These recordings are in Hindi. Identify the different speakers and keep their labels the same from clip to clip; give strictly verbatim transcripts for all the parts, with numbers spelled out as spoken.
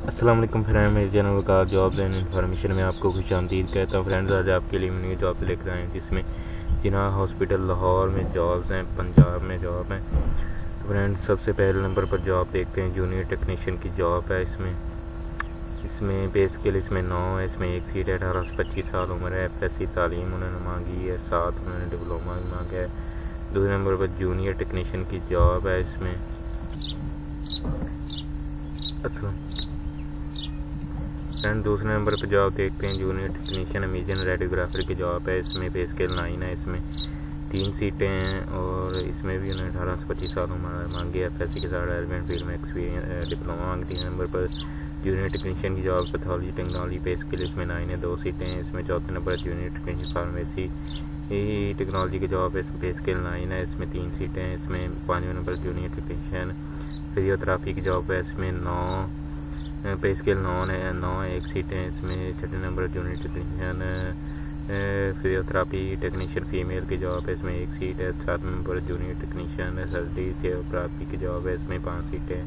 Speaker 1: अस्सलाम वालेकुम फ्रेंड, मेरे channel Waqar jobs and information में आपको खुश आमदीद कहता हूँ। फ्रेंड्स, आज आपके लिए न्यू जॉब लेकर आए हैं जिसमें जिन्ना हॉस्पिटल लाहौर में जॉब्स हैं, पंजाब में जॉब हैं। तो फ्रेंड्स, सबसे पहले नंबर पर जॉब देखते हैं, जूनियर टेक्नीशियन की जॉब है। इसमें इसमें पे स्केल इसमें नौ है, इसमें एक सीट है, अठारह से पच्चीस साल उम्र है, एफ एस सी तालीम उन्होंने मांगी है, साथ उन्होंने डिप्लोमा भी मांगा है। दूसरे नंबर पर जूनियर टेक्नीशियन की जॉब है। इसमें फ्रेंड दूसरे नंबर पर जॉब देखते हैं, जूनियर टेक्नीशियन अमेजन रेडियोग्राफर की जॉब है। इसमें पे स्केल नाइन है, इसमें तीन सीटें हैं और इसमें भी उन्होंने अठारह से पच्चीस साल उम्र मांगी है, एफ एस सी के साथ रेलिवेंट फील्ड में एक्सपीरियंस डिप्लोमा मांगी। तीन नंबर पर जूनियर टेक्नीशियन की job pathology technology pay scale इसमें नाइन है, दो सीटें हैं। इसमें चौथे नंबर जूनियर टेक्नीशियन फार्मेसी टेक्नोलॉजी की जॉब है, इसमें पे स्केल नाइन है, इसमें तीन सीटें हैं। इसमें पाँचवें नंबर जूनियर टेक्नीशियन फिजियोथेरापी की जॉब है, इसमें नौ पे स्केल नौ है, नौ एक सीट है। इसमें छठे नंबर junior technician physiotherapy technician female की जॉब है, इसमें एक सीट है। सात नंबर जूनियर टेक्नीशियन सर्जरी थेरेपी की जॉब है, इसमें पाँच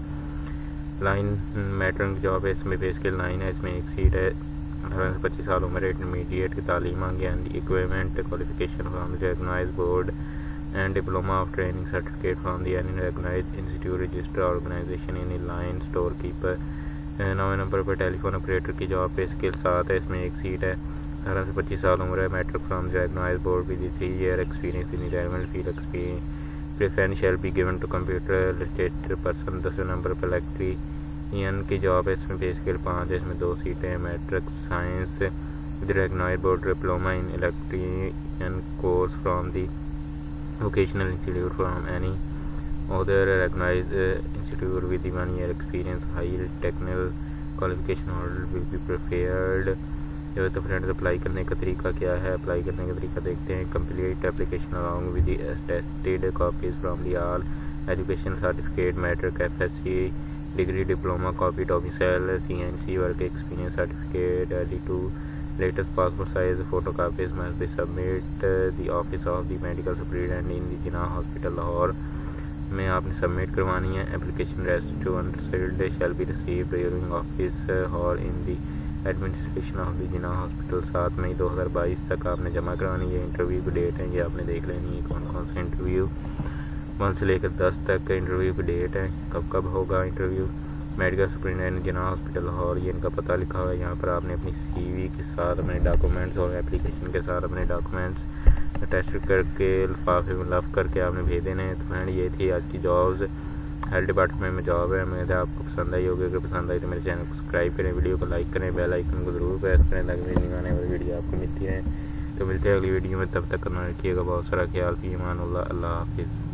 Speaker 1: सीटें। लाइन मैट्रन की जॉब है, इसमें पे स्केल नाइन है, इसमें एक सीट है। अठारह से पच्चीस साल उम्र, इंटरमीडिएट की तालीम मांगी and equipment qualification from the recognised board and diploma of training certificate from the any recognized institute register organization in line storekeeper। नौवे नंबर पर टेलीफोन ऑपरेटर की जॉब पे स्किल सात है, इसमें एक सीट है। अठारह से पच्चीस साल उम्र है, matric from recognised board with three year experience in relevant field experience. Preference shall be given to computer listed person. दसवें नंबर पर इलेक्ट्रीशियन की जॉब है, इसमें पे स्केल पाँच है, इसमें दो सीटें हैं। Matric science with recognised board diploma in electrician course from the vocational institute from any other recognized uh, institute with the one year experience. High technical qualification holder will be prepared। तो फ्रेंड्स, अप्लाई करने का तरीका क्या है? अप्लाई करने का तरीका देखते हैं। Complete application along with the attested copies from the all education certificate, matric, F S C degree, diploma, copy official C N C work experience certificate, एडी two latest passport size photocopies must be submit uh, the office of the medical superintendent in the Jinnah hospital Lahore में आपने सबमिट करवानी है। एप्लीकेशन रेस्ट टू अनसेल्ड shall be received during office और in the administration of the Jinnah hospital. सात मई दो हज़ार बाईस तक आपने जमा करवानी है। इंटरव्यू की डेट है, ये आपने देख लेनी है कौन कौन सा इंटरव्यू। वन से लेकर दस तक इंटरव्यू की डेट है, कब कब होगा interview. Medical superintendent Jinnah hospital Lahore, ये इनका पता लिखा हुआ है। यहाँ पर आपने अपनी सीवी के साथ अपने डॉक्यूमेंट्स और एप्लीकेशन के साथ अपने डॉक्यूमेंट्स टेस्ट करके लिफाफे में लफ करके आपने भेज देने हैं। तो फ्रेंड, ये थी आज की जॉब्स, हेल्थ डिपार्टमेंट में जॉब है। उम्मीद है आपको पसंद आई होगी। अगर पसंद आई तो मेरे चैनल को सब्सक्राइब करें, वीडियो को लाइक करें, बेल आइकन को जरूर प्रेस करें ताकि मेरी आने वाली वीडियो आपको मिलती है। तो मिलते हैं अगली वीडियो में, तब तक करना रखिएगा बहुत सारा ख्याल। फी अमान अल्लाह, अल्लाह हाफिज़।